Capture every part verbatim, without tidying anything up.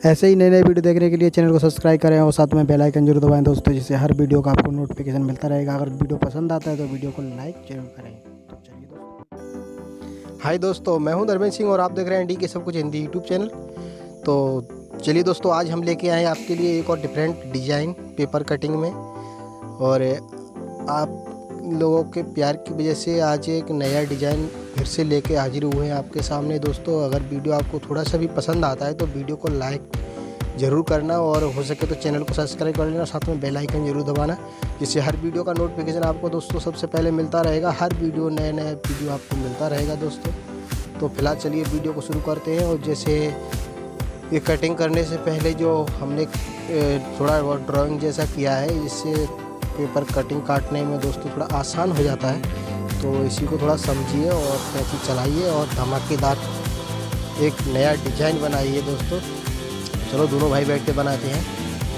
ऐसे ही नए नए वीडियो देखने के लिए चैनल को सब्सक्राइब करें और साथ में बेल आइकन जरूर दबाएं दोस्तों, जिससे हर वीडियो का आपको नोटिफिकेशन मिलता रहेगा। अगर वीडियो पसंद आता है तो वीडियो को लाइक जरूर करें। तो चलिए दोस्तों, हाय दोस्तों, मैं हूं धर्मेंद्र सिंह और आप देख रहे हैं डी के सब कुछ हिंदी यूट्यूब चैनल। तो चलिए दोस्तों, आज हम लेके आए हैं आपके लिए एक और डिफरेंट डिज़ाइन पेपर कटिंग में, और आप लोगों के प्यार की वजह से आज एक नया डिज़ाइन फिर से लेके हाजिर हुए हैं आपके सामने। दोस्तों, अगर वीडियो आपको थोड़ा सा भी पसंद आता है तो वीडियो को लाइक ज़रूर करना, और हो सके तो चैनल को सब्सक्राइब कर लेना, साथ में बेल आइकन जरूर दबाना, जिससे हर वीडियो का नोटिफिकेशन आपको दोस्तों सबसे पहले मिलता रहेगा। हर वीडियो नए नए वीडियो आपको मिलता रहेगा दोस्तों। तो फिलहाल चलिए वीडियो को शुरू करते हैं। और जैसे ये कटिंग करने से पहले जो हमने थोड़ा बहुत ड्राइंग जैसा किया है, जिससे पेपर कटिंग काटने में दोस्तों थोड़ा आसान हो जाता है, तो इसी को थोड़ा समझिए और कैसे चलाइए और धमाकेदार एक नया डिज़ाइन बनाइए दोस्तों। चलो दोनों भाई बैठ के बनाते हैं।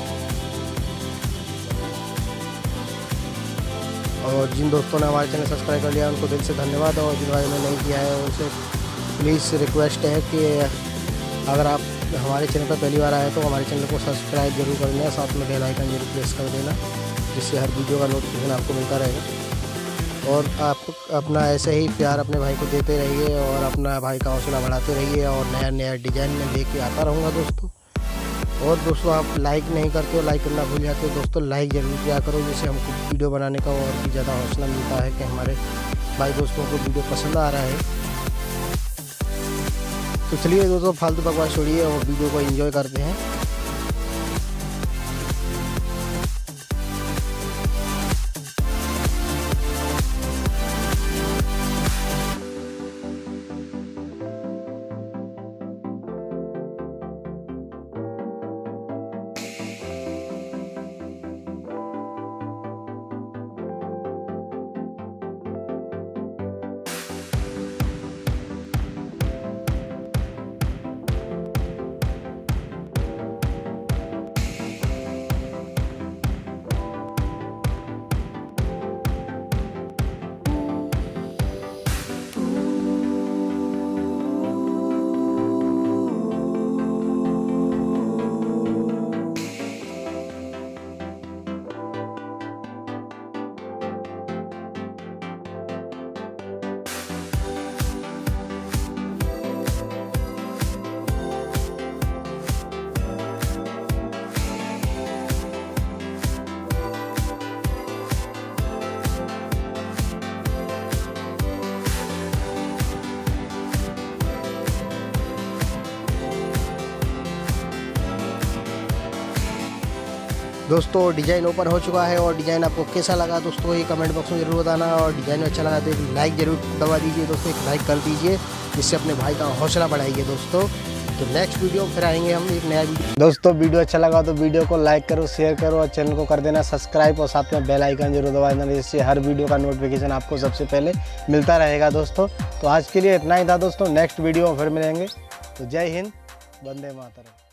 और जिन दोस्तों ने हमारे चैनल सब्सक्राइब कर लिया उनको दिल से धन्यवाद, और जिन भाई ने नहीं किया है उनसे प्लीज़ रिक्वेस्ट है कि अगर आप हमारे चैनल पर पहली बार आए तो हमारे चैनल को सब्सक्राइब जरूर कर लेना, साथ में बेल आइकन जरूर प्रेस कर देना, जिससे हर वीडियो का नोटिफिकेशन आपको मिलता रहेगा। और आप अपना ऐसे ही प्यार अपने भाई को देते रहिए और अपना भाई का हौसला बढ़ाते रहिए, और नया नया डिज़ाइन में लेके आता रहूँगा दोस्तों। और दोस्तों, आप लाइक नहीं करते हो, लाइक करना भूल जाते हो दोस्तों, लाइक ज़रूर किया करो, जिससे हमको वीडियो बनाने का और भी ज़्यादा हौसला मिलता है कि हमारे भाई दोस्तों को वीडियो पसंद आ रहा है। तो चलिए दोस्तों, फालतू बकवास छोड़िए और वीडियो को एंजॉय करते हैं। दोस्तों, डिज़ाइन ओपन हो चुका है, और डिज़ाइन आपको कैसा लगा दोस्तों ये कमेंट बॉक्स में ज़रूर बताना, और डिज़ाइन अच्छा लगा तो एक लाइक ज़रूर दबा दीजिए दोस्तों, एक लाइक कर दीजिए, जिससे अपने भाई का हौसला बढ़ाइए दोस्तों। तो नेक्स्ट वीडियो फिर आएंगे हम एक नया वीडियो। दोस्तों, वीडियो अच्छा लगा तो वीडियो को लाइक करो, शेयर करो, और चैनल को कर देना सब्सक्राइब, और साथ में बेल आइकन जरूर दबा देना, जिससे हर वीडियो का नोटिफिकेशन आपको सबसे पहले मिलता रहेगा दोस्तों। तो आज के लिए इतना ही था दोस्तों, नेक्स्ट वीडियो में फिर मिलेंगे। तो जय हिंद, वंदे मातरम।